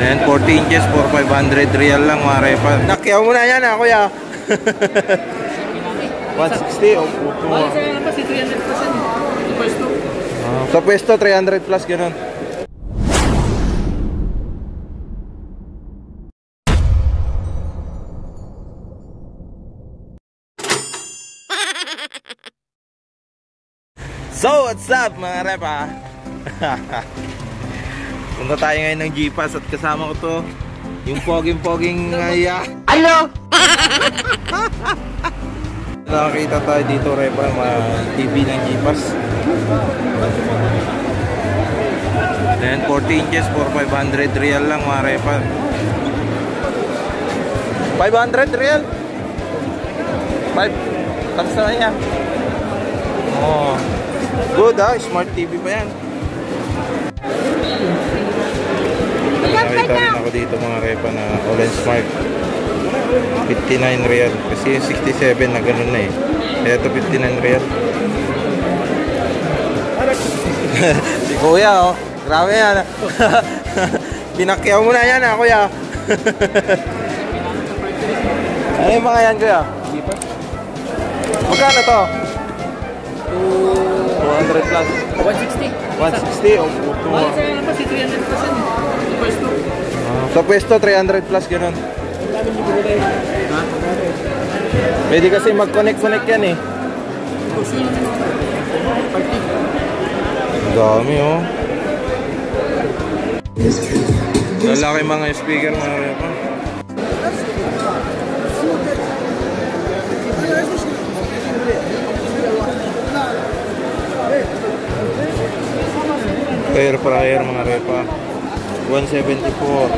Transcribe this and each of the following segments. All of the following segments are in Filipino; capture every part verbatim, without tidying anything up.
Then forty inches for five hundred real lang mga repa. Nakyaw mo na yan ha kuya. one sixty o puto. Sa pwesto three hundred plus ganun. So what's up mga repa? Punta tayo ngayon ng G-Pass at kasama ko to yung poging-poging ngaya. Ano? Nakakita tayo dito repa, mga T V ng G-Pass. Then forty inches for five hundred real lang mga repa. five hundred real? five Tapos na yan. Oh, good ha, smart T V pa yan. Nakita rin ako dito mga repa na Olen Smart fifty-nine real. Kasi yung sixty-seven na ganun na eh. Kaya ito fifty-nine real. Si kuya oh, grabe yan. Pinakyaw mo na yan ha kuya. Ano yung mga yan kuya? Magkano to? two hundred plus. one sixty. one sixty o puto. Mahal sa yan pa si three hundred plus yan. Sa pwesto. Sa pwesto three hundred plus ganun. Pwede kasi mag-connect-connect yan eh. Ang dami oh. Lalaki mga speaker mga repa. Air fryer mga repa one seventy-four.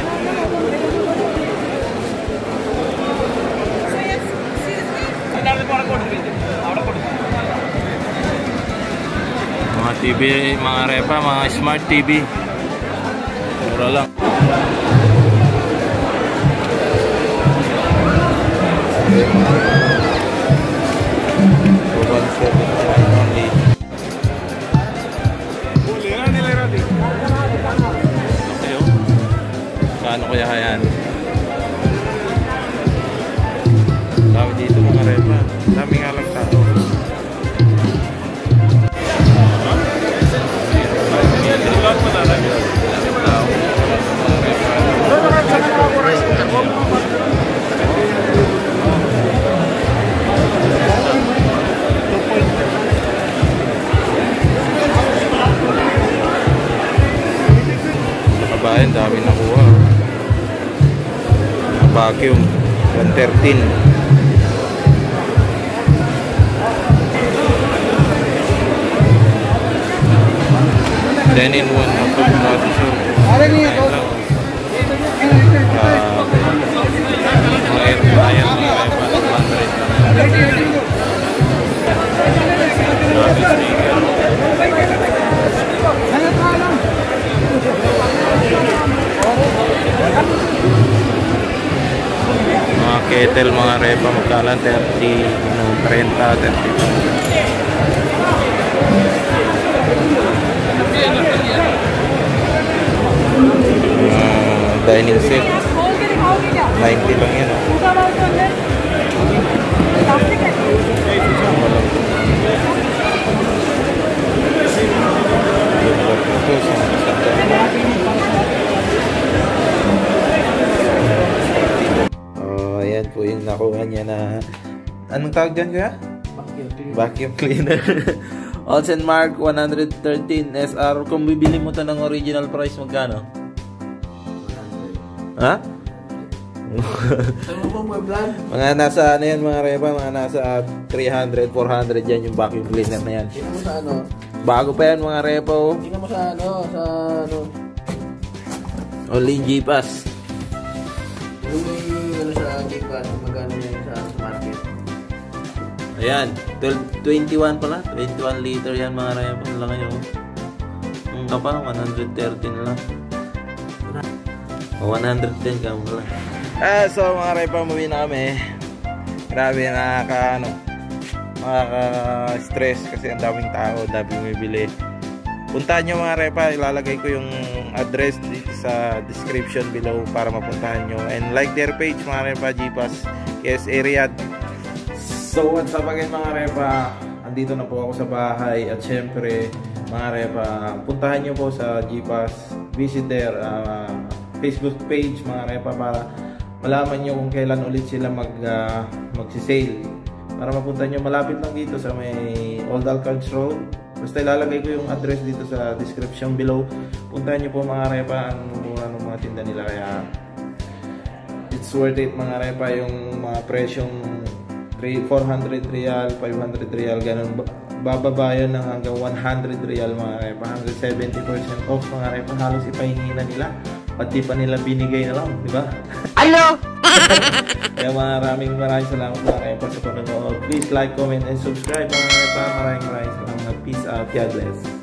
Mga T V mga repa, mga smart T V mura lang. one seventy-five only. Ano kaya yan? Dami dito mga repa. Dami nga lang tao. Nakabayan, dami nakuha. Vacuum one thirteen. ten in one auto processor. Mga air fryer mga repa one hundred lang. Grabe speaker. Mga kettle mga repa magkalan thirty, no, thirty, thirty-two. Uh, dining set ninety lang yan oh. Oh, ayan po yung nakuha niya na anong tawag dyan kaya? Vacuum cleaner. Olsen Mark one thirteen S R. Kung bibili mo to ng original price, magkano? Ha? Mga nasa ano yan mga repa, mga nasa three hundred, four hundred yan yung vacuum cleaner na yan. Tingnan mo sa ano? Bago pa yan mga repa oh. Tingnan mo sa ano, sa ano. Only G-Pass. Yung may ano sa G-Pass, magkano yan sa market? Ayan, twelve, twenty-one pala, twenty-one liter yan mga repa. Ang laki yun. Ang kapa, one thirteen lang. O, one ten ka mo lang. Ah, so mga repa, umuwi na kami. Grabe, nakaka, ano, makaka-stress kasi ang daming tao, daming bumibili. Puntahan nyo mga repa, ilalagay ko yung address dito sa description below para mapuntahan nyo. And like their page mga repa, Jeepas K S A Riyadh. So what's up again mga repa, andito na po ako sa bahay. At syempre mga repa, puntahan nyo po sa Jeepas, visit their uh, Facebook page mga repa para malaman nyo kung kailan ulit sila mag, uh, magsisale. Para mapunta nyo, malapit lang dito sa may Old Alcards Road. Basta ilalagay ko yung address dito sa description below. Puntahan nyo po mga repa, ang mura ng mga tinda nila. Kaya it's worth it mga repa, yung mga presyong four hundred real, five hundred real, ganun. Bababa yun ng hanggang one hundred real mga repa. Hanggang seventy percent off mga repa. Halos ipahingi na nila. Pati pa nila binigay na lang, di ba? Hello! Kaya maraming maraming salamat mga repa sa panonood. Please like, comment, and subscribe mga repa. Maraming maraming salamat. Peace out. God bless.